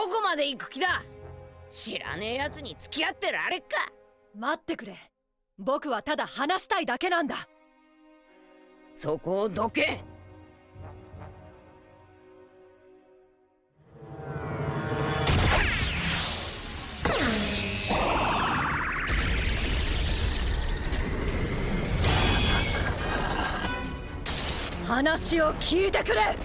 こまで行く気だ。知らねえやつに付き合ってられっか。 待ってくれ。僕はただ話したいだけなんだ。 そこをどけ。 話を聞いてくれ。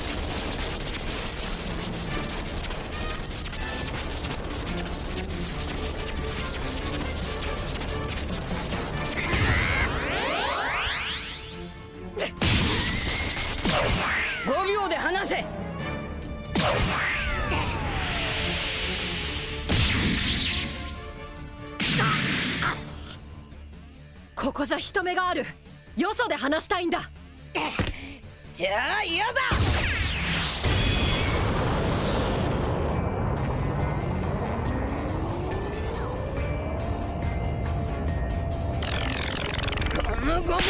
5秒で話せ。 ここじゃ人目がある。よそで話したいんだ。 じゃあ嫌だ。ゴムゴムのゲットリング。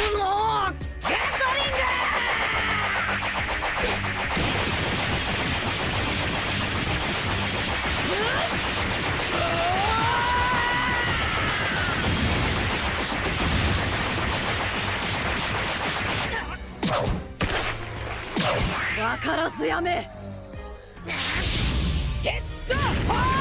わからずやめ。 ゲットホー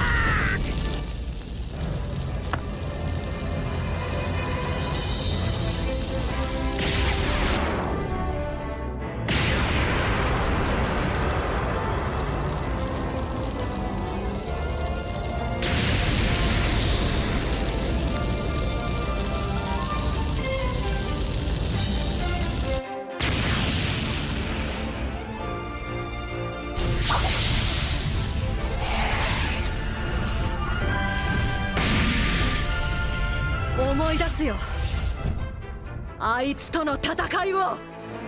思い出すよ、あいつとの戦いを。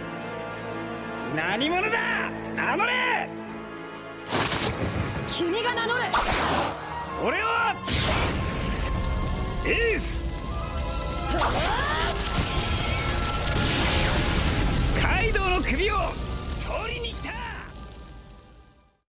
何者だ。名乗れ。 君が名乗れ。 俺はエースカイドウの首を